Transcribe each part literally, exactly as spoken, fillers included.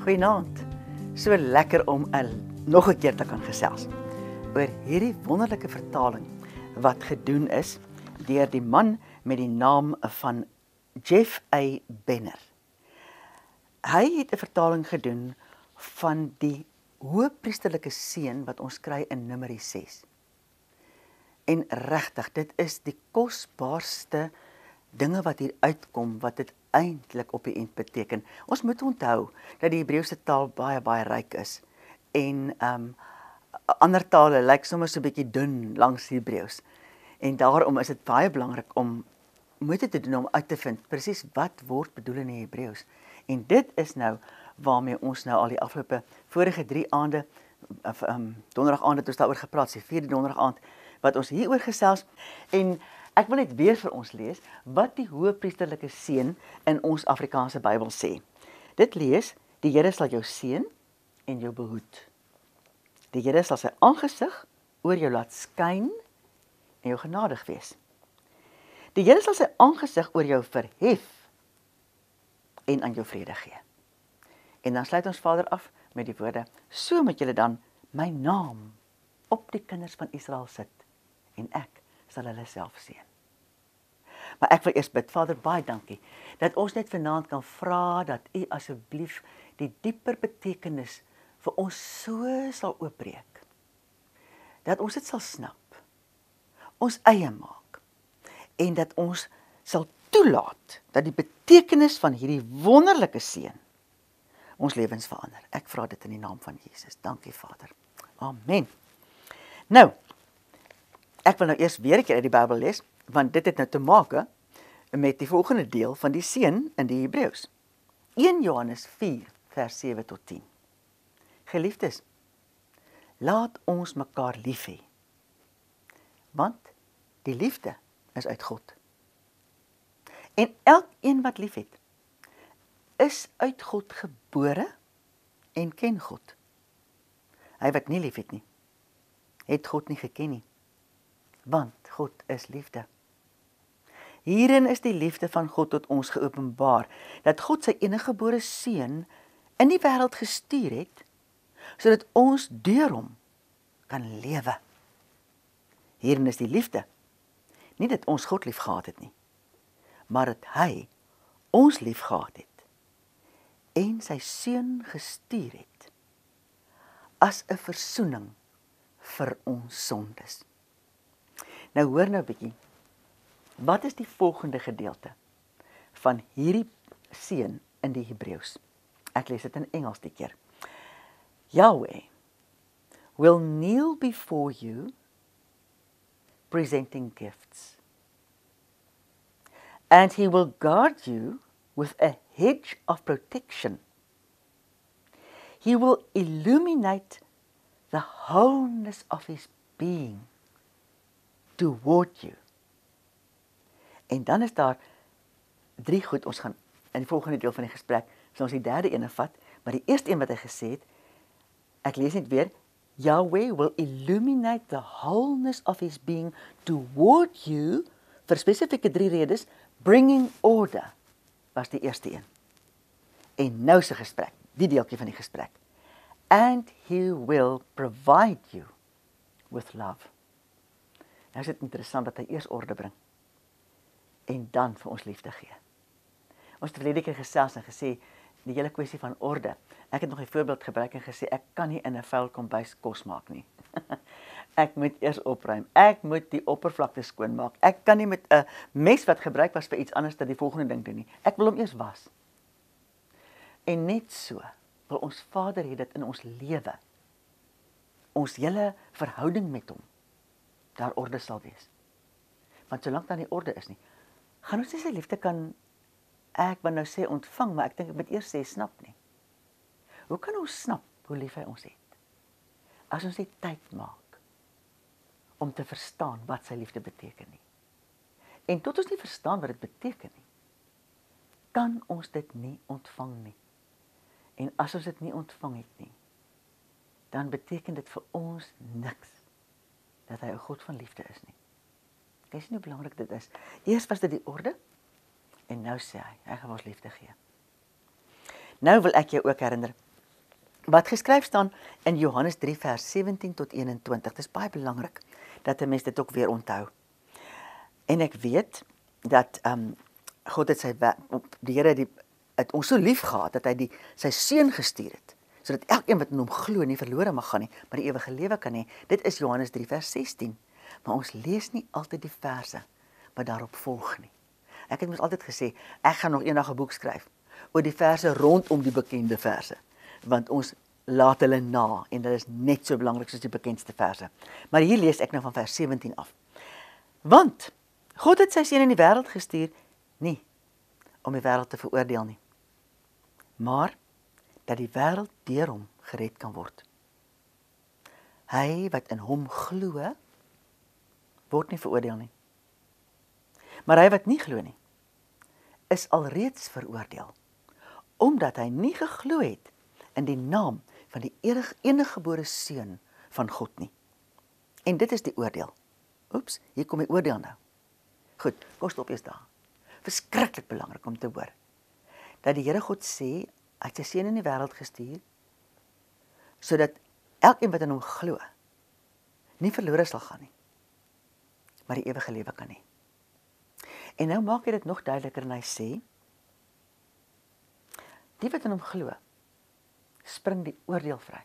Goeienaand. So lekker om een, nog 'n keer te kan gesels oor hierdie wonderlike vertaling wat gedoen is deur die man met die naam van Jeff A. Benner. Hy het 'n vertaling gedoen van die hoëpriesterlike seën wat ons kry in Numeri ses. En regtig, dit is die kosbaarste dinge wat hier uitkom, wat dit eintlik op die eind beteken. Ons moet onthou dat die Hebreëse taal baie baie ryk is en um, ander tale lyk sommer so 'n bietjie dun langs Hebreëus. En daarom is dit baie belangrik om moeite te doen om uit te vind presies wat word bedoel in die Hebreëus. En dit is nou waarmee ons nou al die afgelope vorige drie aande, of um, donderdag aand het ons daaroor gepraat, die vierde donderdag aand wat ons hieroor gesels. En ek wil net weer vir ons lees wat die hoëpriesterlike seën in ons Afrikaanse Bybel sê. Dit lees: die Here sal jou seën en jou behoed. Die Here sal sy aangesig oor jou laat skyn en jou genadig wees. Die Here sal sy aangesig oor jou verhef en aan jou vrede gee. En dan sluit ons Vader af met die woorde: so moet julle dan my naam op die kinders van Israel sit en ek sal hulle self seën. Maar ek wil eers bid. Vader, baie dankie dat ons net vanaand kan vra dat U asseblief die dieper betekenis vir ons so sal oopbreek. Dat ons dit sal snap, ons eie maak en dat ons sal toelaat dat die betekenis van hierdie wonderlike seën ons lewens verander. Ek vra dit in die naam van Jesus. Dankie Vader. Amen. Nou, ek wil nou eers weer 'n keer uit die Bybel lees, want dit het nou te maak met die volgende deel van die seën in die Hebreëus. eerste Johannes vier vers sewe tot tien. Geliefdes, laat ons mekaar lief hê, want die liefde is uit God. En elkeen wat liefhet, is uit God gebore en ken God. Hy wat nie liefhet nie, het God nie geken nie, want God is liefde. Hierin is die liefde van God tot ons geopenbaar, dat God sy eniggebore seun in die wêreld gestuur het, sodat ons deur hom kan lewe. Hierin is die liefde, nie dat ons God lief gehad het nie, maar dat hy ons lief gehad het en sy seun gestuur het as 'n versoening vir ons sondes. Nou hoor nou 'n bietjie, wat is die volgende gedeelte van hierdie seën in die Hebreëus? Ek lees dit in Engels die keer. Yahweh will kneel before you, presenting gifts. And he will guard you with a hedge of protection. He will illuminate the wholeness of his being toward you. En dan is daar drie goed, ons gaan in die volgende deel van die gesprek, so ons die derde ene vat, maar die eerste een wat hy gesê het, ek lees net weer, Yahweh will illuminate the wholeness of his being toward you, vir spesifieke drie redes, bringing order, was die eerste een. En nou sy gesprek, die deeltjie van die gesprek. And he will provide you with love. Nou is dit interessant dat hy eers orde bring, en dan vir ons liefde gee. Ons het verlede keer gesels en gesê, die hele kwessie van orde. Ek het nog 'n voorbeeld gebruik en gesê, ek kan nie in 'n vuil kombuis kos maak nie. Ek moet eers opruim, ek moet die oppervlakte skoonmaak, ek kan nie met 'n mes wat gebruik was vir iets anders dat die volgende ding doen nie. Ek wil hom eers was. En net so wil ons Vader hê dit in ons lewe, ons hele verhouding met hom, daar orde sal wees. Want solank daar nie orde is nie, gaan ons nie sy liefde kan, ek wil nou sê ontvang, maar ek dink ek moet eers sê snap nie. Hoe kan ons snap hoe lief hy ons het? As ons nie tyd maak om te verstaan wat sy liefde beteken nie. En tot ons nie verstaan wat dit beteken nie, kan ons dit nie ontvang nie. En as ons dit nie ontvang het nie, dan beteken dit vir ons niks dat hy 'n God van liefde is nie. Kyk hoe belangrik dit is. Eers was dit die orde, en nou sê hy, hy gaan ons liefde gee. Nou wil ek jou ook herinner, Wat geskryf staan in Johannes drie vers sewentien tot eenentwintig. Dit is baie belangrik dat 'n mens dit ook weer onthou. En ek weet dat um, God het sy die Here die het ons so lief gehad dat hy die sy seun gestuur het, sodat elkeen wat in hom glo nie verlore mag gaan nie, maar die ewige lewe kan hê. Dit is Johannes drie vers sestien. Maar ons lees nie altyd die verse wat daarop volg nie. Ek het mos altyd gesê, ek gaan nog eendag 'n boek skryf oor die verse rondom die bekende verse, want ons laat hulle na en dit is net so belangrik soos die bekendste verse. Maar hier lees ek nou van vers sewentien af. Want God het sy seun in die wêreld gestuur, nie om die wêreld te veroordeel nie, maar dat die wêreld deur hom gered kan word. Hy wat in hom glo, word nie veroordeel nie. Maar hy wat nie glo nie, is alreeds veroordeel, omdat hy nie geglo het in die naam van die eniggebore seun van God nie. En dit is die oordeel. Oeps, hier kom die oordeel nou. Goed, kom stop eers daar. Verskriklik belangrik om te hoor, dat die Here God sê, hy het sy seun in die wêreld gestuur, sodat elkeen wat in hom glo, nie verlore sal gaan nie, maar die ewige lewe kan hê. En nou maak hy dit nog duideliker en hy sê, die wat in hom glo, spring die oordeel vry.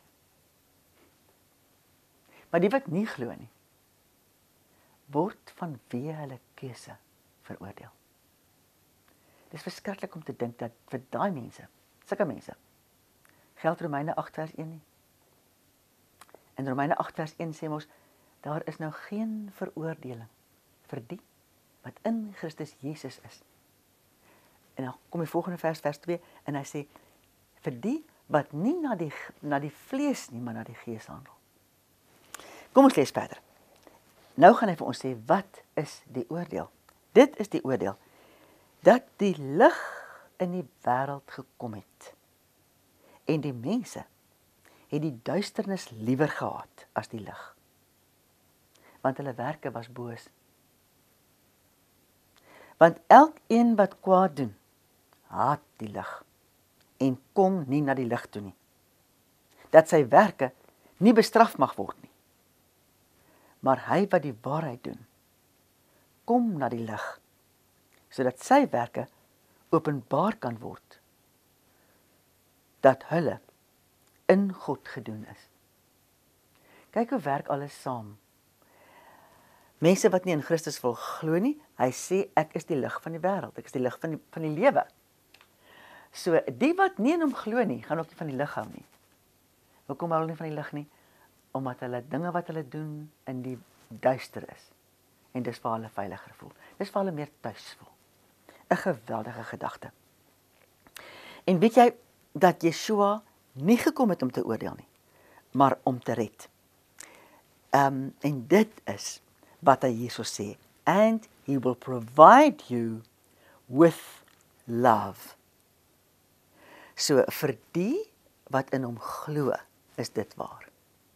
Maar die wat nie glo nie, word vanweë hulle keuse veroordeel. Dit is verskriklik om te dink dat vir daai mense, sulke mense, geld Romeine agt vers een nie. En Romeine agt vers een sê mos, daar is nou geen veroordeling vir die wat in Christus Jesus is. En dan kom die volgende vers, vers twee, en hy sê, vir die wat nie na die, na die vlees nie, maar na die gees handel. Kom ons lees verder. Nou gaan hy vir ons sê, wat is die oordeel? Dit is die oordeel, dat die lig in die wêreld gekom het. En die mense het die duisternis liewer gehad as die lig, want hulle werke was boos. Want elkeen wat kwaad doen, haat die lig en kom nie na die lig toe nie, dat sy werke nie bestraf mag word nie. Maar hy wat die waarheid doen, kom na die lig, sodat sy werke openbaar kan word, dat hulle in God gedoen is. Kyk hoe werk alles saam. Mense wat nie in Christus wil glo nie, hy sê, ek is die lig van die wêreld, ek is die lig van die, van die lewe. So, die wat nie in hom glo nie, gaan ook nie van die lig hou nie. Hoekom hou hulle nie van die lig nie? Omdat hulle dinge wat hulle doen in die duister is. En dis waar hulle veiliger voel. Dis waar hulle meer tuis voel. 'n Geweldige gedagte. En weet jy, dat Yeshua nie gekom het om te oordeel nie, maar om te red. Um, en dit is wat hy hierso sê. And he will provide you with love. So, vir die wat in hom glo, is dit waar.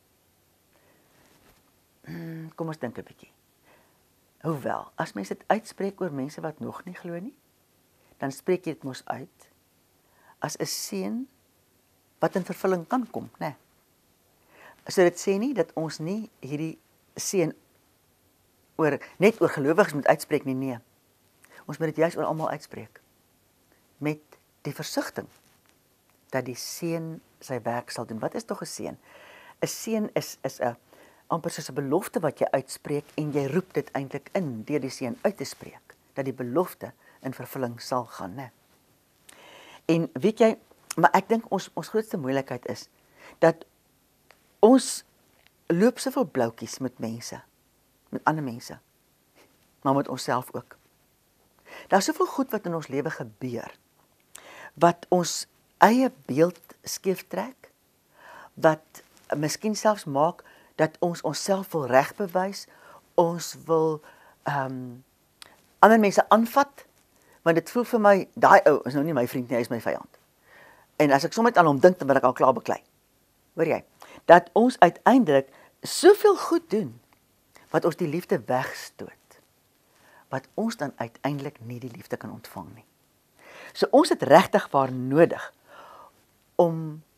Hmm, kom ons dink 'n bietjie. Hoewel, as mens dit uitspreek oor mense wat nog nie glo nie, dan spreek jy dit mos uit as 'n seën wat in vervulling kan kom, né? So dit sê nie dat ons nie hierdie seën oor net oor gelowiges moet uitspreek nie, nee. Ons moet dit juis oor almal uitspreek met die versigtiging dat die seën sy werk sal doen. Wat is tog 'n seën? 'n Seën is is 'n amper soos 'n belofte wat jy uitspreek en jy roep dit eintlik in deur die seën uit te spreek dat die belofte in vervulling sal gaan, né? En weet jy, maar ek dink ons ons grootste moeilikheid is dat ons loop soveel bloutjies met mense, met ander mense, maar met onsself ook. Daar's soveel goed wat in ons lewe gebeur, wat ons eie beeld skeef trek, wat miskien selfs maak dat ons onsself wil regbewys, ons wil um, ander mense aanvat, want dit voel vir my, daai ou is nou nie my vriend nie, hy is my vyand. En as ek sommer aan hom dink, dan wil ek al klaar beklei. Hoor jy? Dat ons uiteindelik soveel goed doen, wat ons die liefde wegstoot, wat ons dan uiteindelik nie die liefde kan ontvang nie. So ons het regtig waar nodig om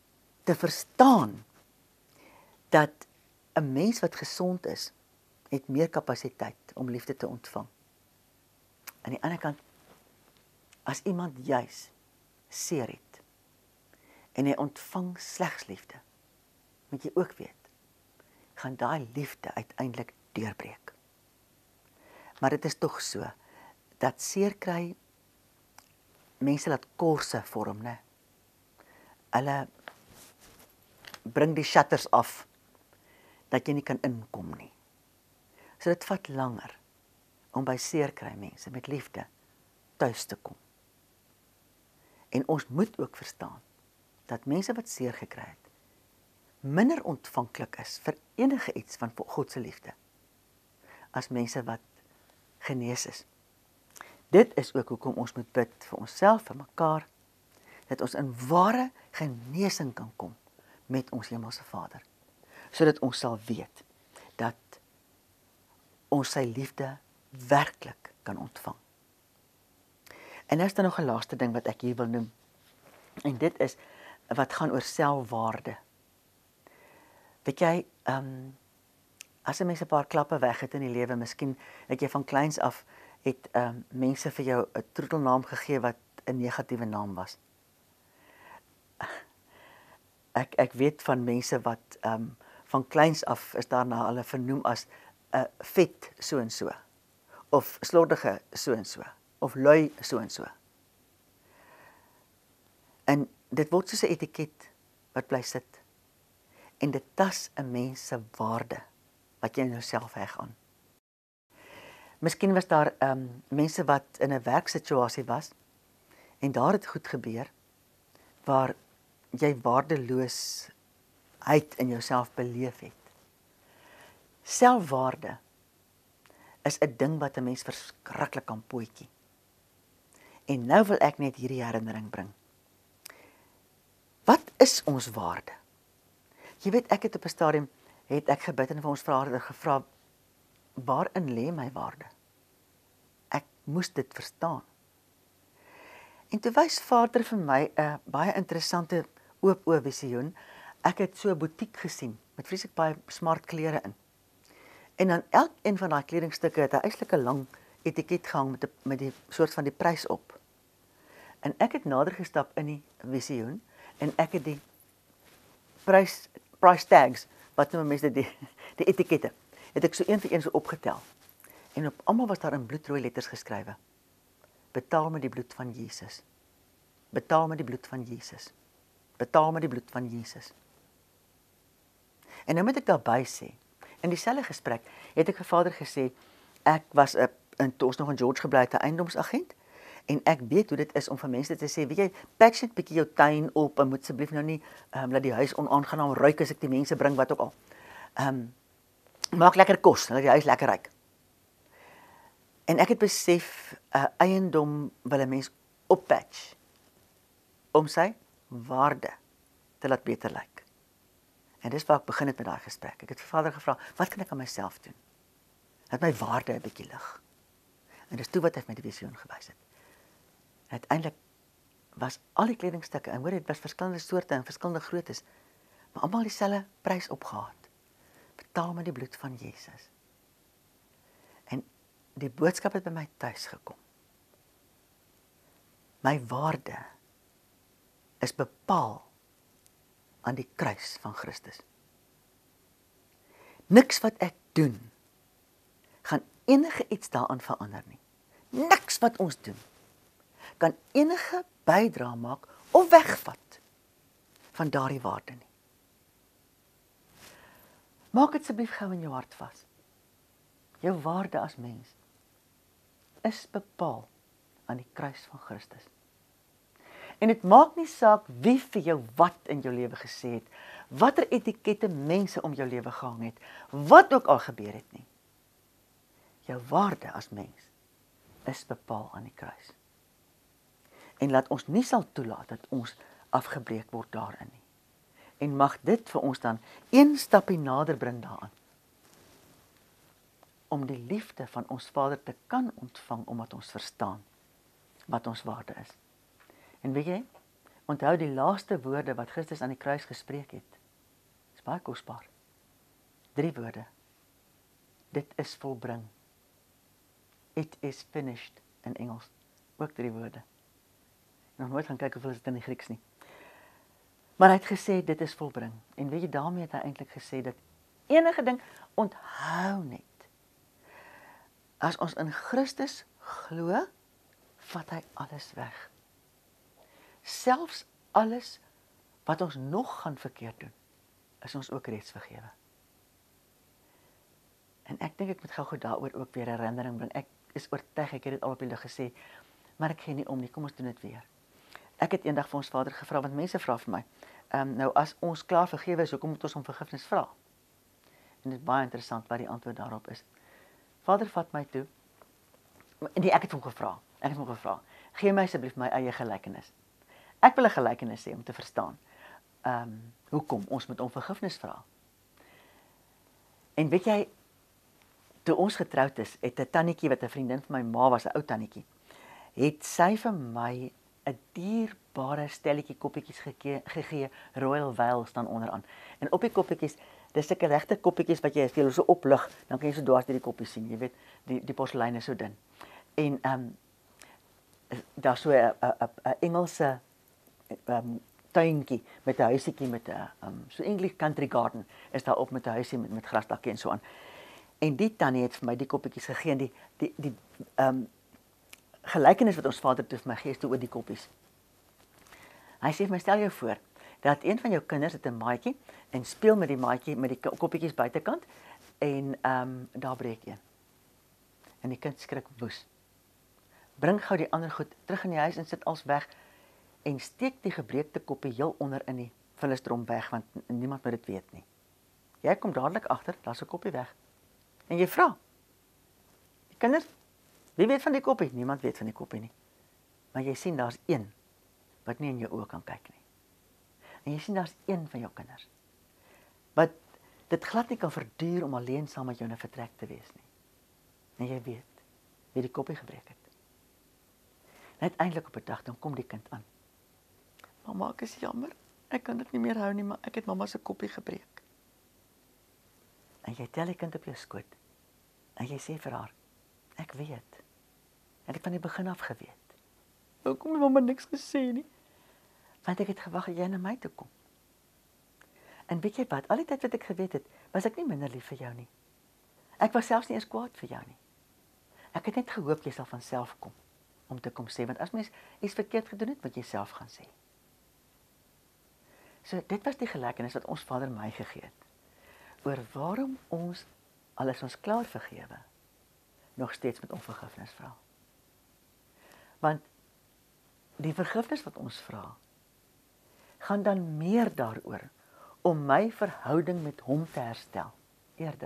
te verstaan dat 'n mens wat gesond is, het meer kapasiteit om liefde te ontvang. Aan die ander kant, as iemand juis seer het, en hy ontvang slegs liefde, moet jy ook weet, gaan daai liefde uiteindelik deurbreek. Maar dit is tog so, dat seer kry, mense laat korse vorm, né? Hulle bring die shutters af, dat jy nie kan inkom nie. So dit vat langer, om by seer kry mense met liefde tuis te kom. En ons moet ook verstaan, dat mense wat seer gekry het, minder ontvanklik is vir enige iets van God se liefde, as mense wat genees is. Dit is ook hoekom ons moet bid vir onsself, vir mekaar, dat ons in ware genesing kan kom met ons Hemelse Vader, sodat ons sal weet, dat ons sy liefde werklik kan ontvang. En nou is daar nog 'n laaste ding wat ek hier wil noem, en dit is, wat gaan oor selfwaarde. Weet jy, um, as 'n mens 'n paar klappe weg het in die lewe, miskien het jy van kleins af, het um, mense vir jou 'n troetelnaam gegee wat 'n negatiewe naam was. Ek, ek weet van mense wat um, van kleins af is daarna hulle vernoem as 'n uh, vet so en so, of slordige so en so, of lui so en so. En dit word soos 'n etiket wat bly sit. En dit tas 'n mens se waarde wat jy in jouself heg aan. Miskien was daar um, mense wat in 'n werksituasie was en daar het goed gebeur waar jy waardeloosheid in jouself beleef het. Selfwaarde is 'n ding wat 'n mens verskriklik kan pootjie. En nou wil ek net hierdie herinnering bring. Wat is ons waarde? Jy weet, ek het op 'n stadium, het ek gebid en vir ons Vader gevra, waarin lê my waarde? Ek moes dit verstaan. En toe wys Vader vir my 'n baie interessante oop oë visioen. Ek het so 'n butiek gesien, met vreeslik baie smart klere in. En dan elkeen van daai kledingstukke het 'n eislike lang etiket gehang met die, met die soort van die prys op. En ek het nader gestap in die visioen, en ek het die prys, price tags, wat noem mense die, die etikette, het ek so een vir een so opgetel. En op almal was daar in bloedrooi letters geskrywe, betaal met die bloed van Jesus. Betaal met die bloed van Jesus. Betaal met die bloed van Jesus. En nou moet ek daarby sê, in dieselfde gesprek het ek vir Vader gesê, ek was uh, in ons nog in George gebly het 'n eiendomsagent, en ek weet hoe dit is om vir mense te sê, weet jy, patch net bietjie jou tuin op, en moet asseblief nou nie, um, laat die huis onaangenaam ruik as ek die mense bring, wat ook al. Um, maak lekker kos, laat die huis lekker ruik. En ek het besef, uh, eiendom wil 'n mens oppatch, om sy waarde te laat beter lyk. En dis waar ek begin het met daai gesprek. Ek het vir Vader gevra, wat kan ek aan myself doen? Dat my waarde 'n bietjie lig. En dis toe wat hy my die visioen gewys het. Uiteindelik was al die kledingstukke, en hoor, dit was verskillende soorte en verskillende groottes, maar almal dieselfde prys opgehaat. Betaal met die bloed van Jesus. En die boodskap het by my tuis gekom. My waarde is bepaal aan die kruis van Christus. Niks wat ek doen, gaan enige iets daaraan verander nie. Niks wat ons doen, kan enige bydra maak of wegvat van daardie waarde nie. Maak dit asseblief gou in jou hart vas. Jou waarde as mens is bepaal aan die kruis van Christus. En dit maak nie saak wie vir jou wat in jou lewe gesê het, watter etikette mense om jou lewe gehang het, wat ook al gebeur het nie. Jou waarde as mens is bepaal aan die kruis. En laat ons nie sal toelaat dat ons afgebreek word daarin nie. En mag dit vir ons dan een stapie nader bring daaraan, om die liefde van ons Vader te kan ontvang, omdat ons verstaan wat ons waarde is. En weet jy, Onthou die laaste woorde wat Christus aan die kruis gespreek het. Is baie kosbaar. Drie woorde. Dit is volbring. It is finished in Engels. Ook drie woorde. Nog nooit gaan kyk hoeveel is dit in die Grieks nie. Maar hy het gesê dit is volbring. En weet jy, daarmee het hy eintlik gesê dat enige ding, onthou net. As ons in Christus glo, vat hy alles weg. Selfs alles wat ons nog gaan verkeerd doen, is ons ook reeds vergewe. En ek dink ek moet gou-gou daaroor ook weer herinnering bring. Ek is oortuig, ek het dit al op die lig gesê, maar ek gee nie om nie, kom ons doen dit weer. Ek het eendag vir ons Vader gevra, want mense vra vir my, um, nou as ons klaar vergewe is, hoekom moet ons om vergifnis vra? En dit is baie interessant wat die antwoord daarop is. Vader vat my toe, en ek het hom gevra, ek het hom gevra, gee my asseblief my eie gelykenis. Ek wil 'n gelykenis hê om te verstaan, um, hoekom ons moet om vergifnis vra. En weet jy, toe ons getroud is, het 'n tannetjie wat 'n vriendin van my ma was, 'n ou tannetjie, het sy vir my 'n dierbare stelletjie koppietjies gegee, gegee, Royal Whale staan onderaan. En op die koppietjies, dis sulke regte koppietjies wat jy as jy so oplig, dan kan jy so dwars deur die koppies sien, jy weet, die die porselein is so dun. En ehm um, daar so 'n 'n 'n Engelse um, tuintjie met 'n huisietjie met 'n um, so English country garden is daar op met 'n huisie met met grasdakkie en so aan. En die tannie het vir my die koppietjies gegee en die die die ehm um, gelykenis wat ons Vader toe vir my gee oor die koppies. Hy sê vir my, stel jou voor dat een van jou kinders het 'n maatjie en speel met die maatjie met die koppietjies buitekant en ehm um, daar breek een. En die kind skrik woes. Bring gou die ander goed terug in die huis en sit als weg en steek die gebreekte koppie heel onder in die vullisdrom weg, want niemand moet dit weet nie. Jy kom dadelik agter, daar's 'n koppie weg. En jy vra, die kinders, wie weet van die koppie? Niemand weet van die koppie nie. Maar jy sien, daar's een wat nie in jou oë kan kyk nie. En jy sien, daar's een van jou kinders wat dit glad nie kan verduur om alleen saam met jou in 'n vertrek te wees nie. En jy weet, wie die koppie gebreek het. Net eintlik op 'n dag, dan kom die kind aan. Mamma, ek is jammer, ek kan dit nie meer hou nie, maar ek het mamma se koppie gebreek. En jy tel die kind op jou skoot, en jy sê vir haar, ek weet, ek het van die begin af geweet. Hoekom het mamma niks gesê nie? Want ek het gewag dat jy na my toe kom. En weet jy wat, al die tyd wat ek geweet het, was ek nie minder lief vir jou nie. Ek was selfs nie eens kwaad vir jou nie. Ek het net gehoop jy sal van self kom, om te kom sê, want as mens iets verkeerd gedoen het, moet jy self gaan sê. So dit was die gelykenis wat ons Vader my gegee het, oor waarom ons, al is ons klaar vergewe, nog steeds met onvergifnis vra. Want die vergifnis wat ons vra, gaan dan meer daaroor, om my verhouding met hom te herstel, eerder,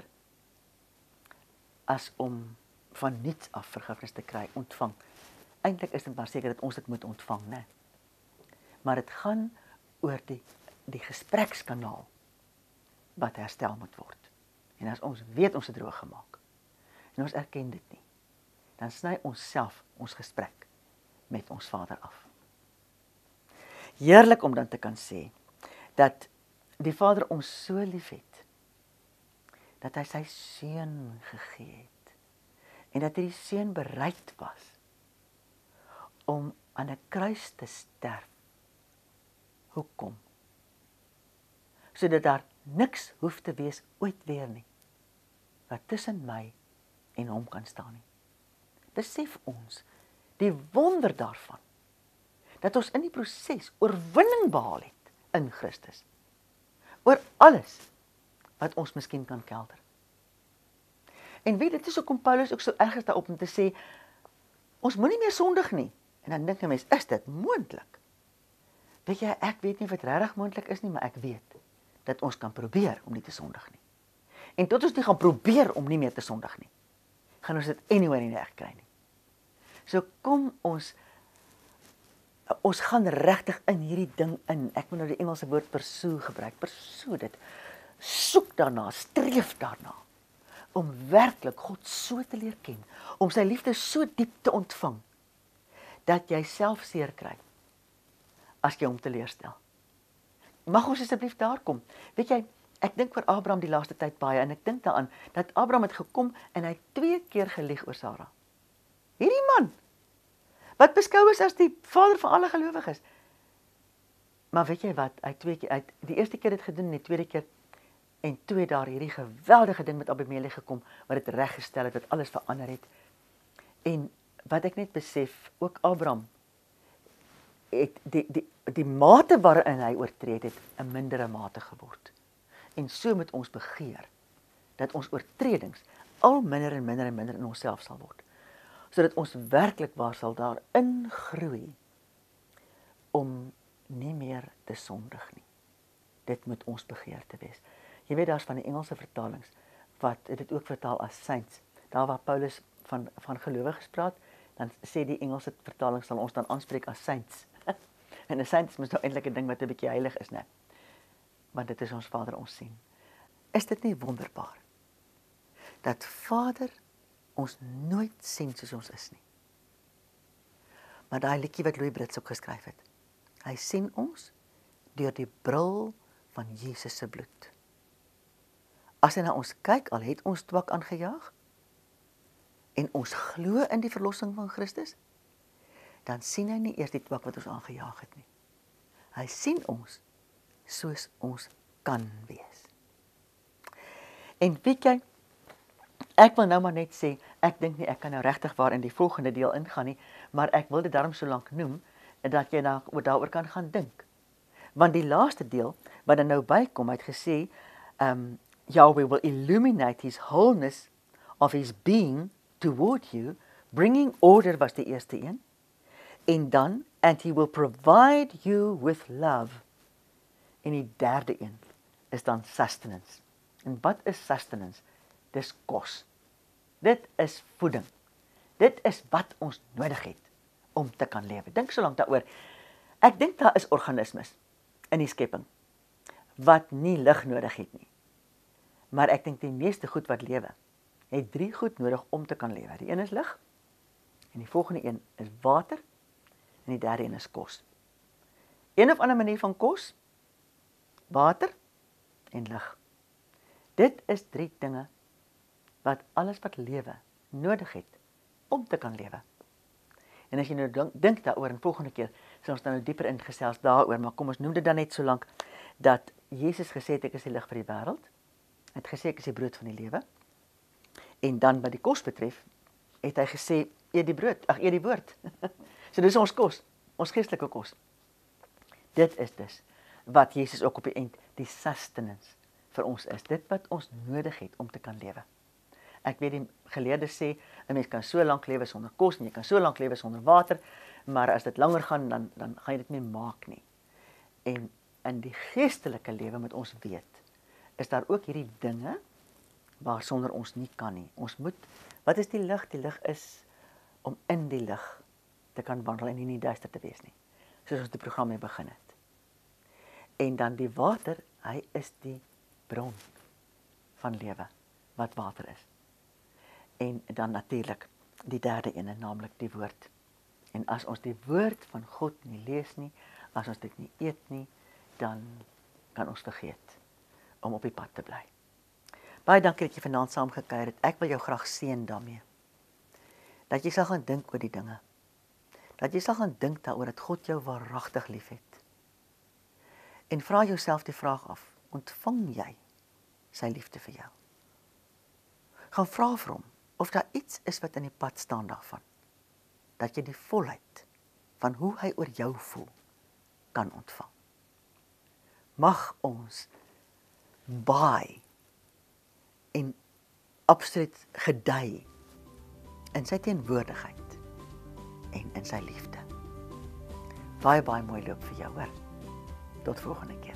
as om van niets af vergifnis te kry, ontvang. Eintlik is dit maar seker dat ons dit moet ontvang, né? Maar dit gaan oor die, die gesprekskanaal, wat herstel moet word. En as ons weet ons het droog gemaak, en ons erken dit nie, dan sny ons self ons gesprek met ons Vader af. Heerlik om dan te kan sê, dat die Vader ons so lief het, dat hy sy seun gegee het, en dat hy die seun bereid was, om aan 'n kruis te sterf. Hoekom? Sodat daar niks hoef te wees ooit weer nie, wat tussen my en hom kan staan nie. Besef ons die wonder daarvan, dat ons in die proses oorwinning behaal het in Christus, oor alles wat ons miskien kan kelder. En weet, dit is hoekom Paulus ook so erg is daarop om te sê, ons moet nie meer sondig nie. En dan dink 'n mens, is dit moontlik? Weet jy, ek weet nie of dit regtig moontlik is nie, maar ek weet dat ons kan probeer om nie te sondig nie. En tot ons nie gaan probeer om nie meer te sondig nie, gaan ons dit anyway nie reg kry nie. So kom ons, ons gaan regtig in hierdie ding in. Ek moet nou die Engelse woord pursue gebruik. Pursue dit. Soek daarna, streef daarna, om werklik God so te leer ken, om sy liefde so diep te ontvang, dat jy self seer kry, as jy hom teleurstel. Mag ons asseblief daar kom. Weet jy, ek dink oor Abraham die laaste tyd baie, en ek dink daaraan, dat Abraham het gekom, en hy het twee keer gelieg oor Sarah. Hierdie man, wat beskou is as die vader van alle gelowiges. Maar weet jy wat, hy twee keer, hy het die eerste keer het gedoen, en die tweede keer, en twee daar hierdie geweldige ding met Abimelech gekom, wat het reggestel het, wat alles verander het. En wat ek net besef, ook Abraham, het die, die, die mate waarin hy oortreed het, 'n mindere mate geword. En so moet ons begeer, dat ons oortredings al minder en minder en minder in onsself sal word. Sodat ons werklik waar sal daarin groei, om nie meer te sondig nie. Dit moet ons begeerte wees. Jy weet, daar's van die Engelse vertalings, wat dit ook vertaal as saints. Daar waar Paulus van, van gelowiges praat, dan sê die Engelse vertaling sal ons dan aanspreek as saints. En 'n saint is mos nou eintlik 'n ding wat 'n bietjie heilig is, né? Maar dit is ons Vader ons sien. Is dit nie wonderbaar? Dat Vader ons nooit sien soos ons is nie. Maar daai liedjie wat Louis Brits ook geskryf het. Hy sien ons deur die bril van Jesus se bloed. As hy na ons kyk, al het ons twak aangejaag, en ons glo in die verlossing van Christus, dan sien hy nie eers die twak wat ons aangejaag het nie. Hy sien ons soos ons kan wees. En weet jy, ek wil nou maar net sê, ek dink nie ek kan nou regtig waar in die volgende deel ingaan nie, maar ek wil dit daarom so lank noem, dat jy daar, daaroor kan gaan dink. Want die laaste deel, wat dan nou bykom, het gesê, um, Yahweh will illuminate his wholeness of his being toward you, bringing order was die eerste een, en dan, and he will provide you with love. En die derde een is dan sustenance. En wat is sustenance? Dis kos. Dit is voeding. Dit is wat ons nodig het om te kan lewe. Dink so lank daaroor. Ek dink daar is organismes in die skepping wat nie lig nodig het nie. Maar ek dink die meeste goed wat lewe, het drie goed nodig om te kan lewe. Die een is lig, en die volgende een is water, en die derde een is kos. Een of ander manier van kos, water en lig. Dit is drie dinge wat alles wat lewe nodig het om te kan lewe. En as jy nou dink, dink daaroor, en volgende keer sal ons dan nou dieper ingesels daaroor, maar kom ons noem dit dan net so lank, dat Jesus gesê het, ek is die lig vir die wêreld, het gesê ek is die brood van die lewe, en dan wat die kos betref, het hy gesê, eet die brood, ag eet die woord. So dis ons kos, ons geestelike kos. Dit is dus wat Jesus ook op die eind, die sustenance vir ons is, dit wat ons nodig het om te kan lewe. Ek weet die geleerdes sê, 'n mens kan so lank lewe sonder kos, en jy kan so lank lewe sonder water, maar as dit langer gaan, dan, dan gaan jy dit nie maak nie. En in die geestelike lewe moet ons weet, is daar ook hierdie dinge, waar sonder ons nie kan nie. Ons moet, wat is die lig? Die lig is om in die lig te kan wandel en nie in die duister te wees nie. Soos ons die program mee begin het. En dan die water, hy is die bron van lewe, wat water is. En dan natuurlik die derde ene, naamlik die woord. En as ons die woord van God nie lees nie, as ons dit nie eet nie, dan kan ons vergeet om op die pad te bly. Baie dankie dat jy vanaand saam gekuier het. Ek wil jou graag seën daarmee. Dat jy sal gaan dink oor die dinge. Dat jy sal gaan dink daaroor dat God jou waaragtig liefhet. En vra jouself die vraag af, ontvang jy sy liefde vir jou? Gaan vra vir hom of daar iets is wat in die pad staan daarvan. Dat jy die volheid van hoe hy oor jou voel kan ontvang. Mag ons baai en absoluut gedei in sy teenwoordigheid en in sy liefde. Baie, baie mooi loop vir jou, hoor. Tot volgende keer.